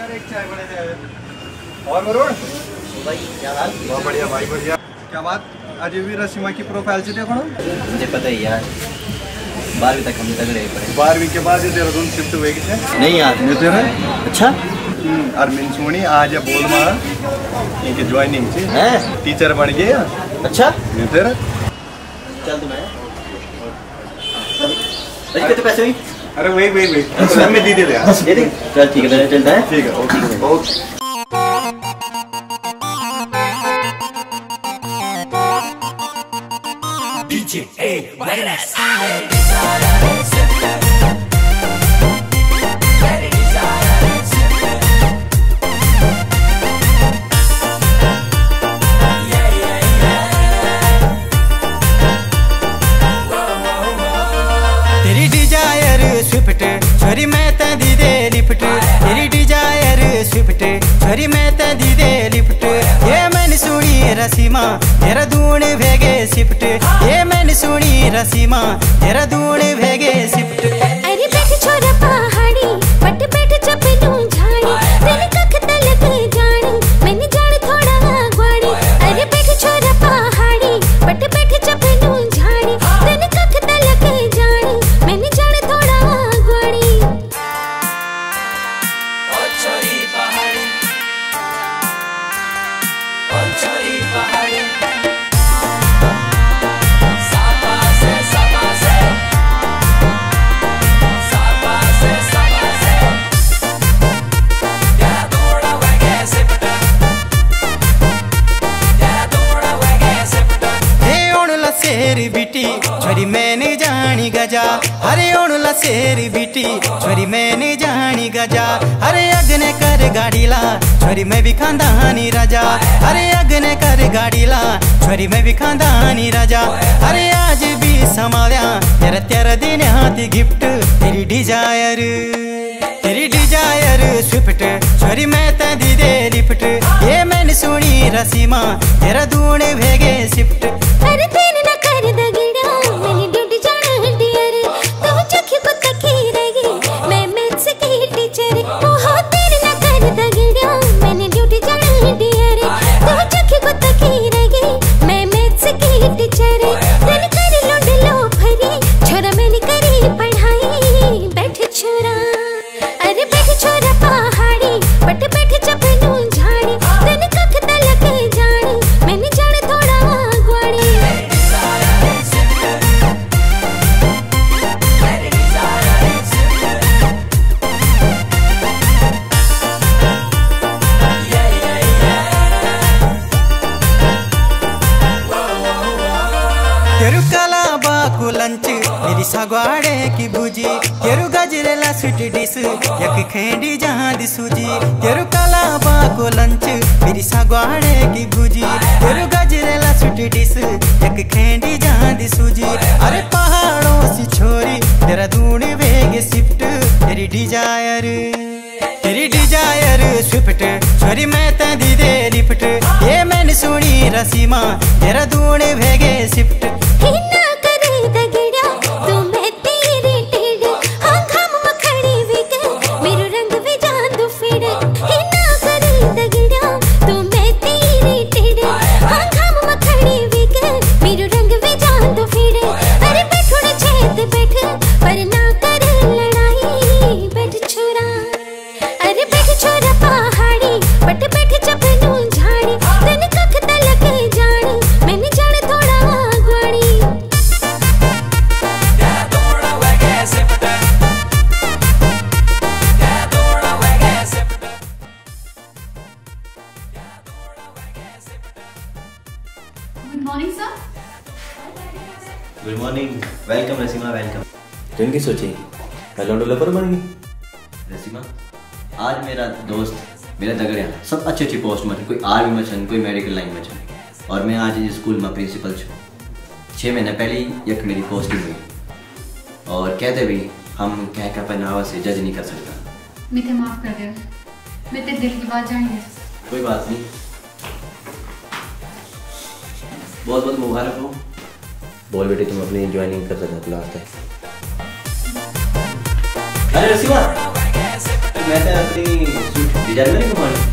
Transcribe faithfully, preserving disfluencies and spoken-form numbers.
यार एक चाय बड़े दे। और वरुण भाई क्या हाल? बहुत बढ़िया भाई बढ़िया। क्या बात अजय भी रसीमा की प्रोफाइल से देखो ना? मुझे पता ही यार, बारहवीं तक हम तक रहे पड़े। बारहवीं के बाद देहरादून शिफ्ट हुए किसे? नहीं यार मिलते रहे। अच्छा और मिन सोनी आज ये बोल मारा इनकी ज्वाइनिंग थी है, टीचर बन गए। अच्छा मिलते रहे। चल तुम्हें कितने पैसे हुई? अरे वही वही वही सब में दीदी ले ये देख। चल ठीक है चलता है। ठीक है ओके ओके। डीजे ए वायरस तेरी डिजायर स्विफ्ट छोरी मैं ते दी दे लिफ्ट। तेरी डिजायर स्विफ्ट छोरी मैं ते दी दे लिफ्ट। ये मैंने सुनी रसीमा तेरा दून भेगे शिफ्ट। ये मैंने सुनी रसीमा तेरा दून भेगे शिफ्ट। अरे बैठ छोरा पहाड़ी पट बैठ चपलू झाड़ी तेरे कख तलक जानी मैंने जान थोड़ा ग्वाड़ी। अरे बैठ छोरा पहाड़ी पट बैठ चपलू झाड़ी तेरे कख तलक जानी मैंने जान थोड़ा ग्वाड़ी। ओ छोरी पहाड़ी, ओ छोरी पहाड़ी, साबा से साबा से साबा से साबा से क्या दौड़ा वगे सिफ्ट, क्या दौड़ा वगे सिफ्ट। हे ओणला शेर बिटी छोरी मैंने जानी गजा। अरे ओणला शेर बिटी छोरी मैंने जानी गजा। अरे अग्ने कर गाड़ीला छोरी मैं भी खानदानी राजा। अरे अग्ने कर गाड़ीला छोरी मैं भी खानदानी राजा। अरे आज भी समाव्या तेरा तेरा दिन हाथी गिफ्ट। तेरी डिजायर तेरी डिजायर स्विफ्ट छोरी मैं ते दी दे लिफ्ट। ये मैंने सुनी रसीमा तेरा दून भेगे शिफ्ट। अरे तेरे ना कर दगड़ा मैंने ड्यूटी जाना डियर तो चखी को तकी रहेगी मैं मैथ्स की टीचर। ओहो तेरे ना कर दगड़ा मैंने ड्यूटी जाना डियर तो चखी को तकी रहेगी मैं मैथ्स की टीचर। तेरे कर लुंड लो भरी छोरा मैंने करी पढ़ाई बैठ छोरा। अरे बैठ छोरा पहाड़ी पट बैठ चपलू झाड़ी तेरे कख तलक जानी मैंने जान थोड़ा ग्वाड़ी। तेरू काला बाकू लंच मेरी सगवाड़े की भुजी। तेरू गजरेला स्वीट डिश यक खेंडी जहाँ दी सूजी। तेरू काला बाकू लंच मेरी सगवाड़े की भुजी। तेरू गजरेला स्वीट डिश यक खेंडी जहाँ दी सूजी। अरे पहाड़ों सी छोरी तेरा दून भेगे शिफ्ट। तेरी डिजायर तेरी डिजायर स्विफ्ट छोरी मैं ते दी दे लिफ्ट। ये मैंने सुनी रसीमा तेरा दून भेगे शिफ्ट। हिना करे दगड़ा तू मैं तेरे टेढ़ हाँ घाम मखड़ी विग मेरो रंग भी जान दो फिर। हिना करे दगड़ा तू मैं तेरे टेढ़ हाँ घाम मखड़ी विग मेरो रंग भी जान दो फिर। अरे बैठोड़े छेद बैठ पर ना कर लड़ाई बैठ छोरा। अरे बैठ छोरा पहाड़ी पट बैठ चपलू झाड़ी तेरे कख तलक जानी मैंने जान थोड़ा ग्वाड़ी। क्या दौड़ा वगे सिफ्ट, क्या दौड़ा वगे सिफ्ट, क्या दौड़ा वगे Swift. Good morning sir. Good morning. Welcome रसीमा वेलकम। तुम की सोची हेलो डेवलपर बन गई? रसीमा आज मेरा दोस्त मेरा दगड़िया सब अच्छी अच्छी पोस्ट में थे। कोई आर्मी में छन कोई मेडिकल लाइन में छन और मैं आज इस स्कूल में प्रिंसिपल छूँ। छः महीने पहले ही यक मेरी पोस्टिंग हुई और कहते भी हम कह कर पहनावा से जज नहीं कर सकता। मुझे माफ कर दे, मैं तेरे दिल की बात जानी। कोई बात नहीं, बहुत बहुत मुबारक हो। बोल बेटे तुम अपनी ज्वाइनिंग कर सकते हो क्लास है। अरे रसीमा मैं तो अपनी जनवरी को मानी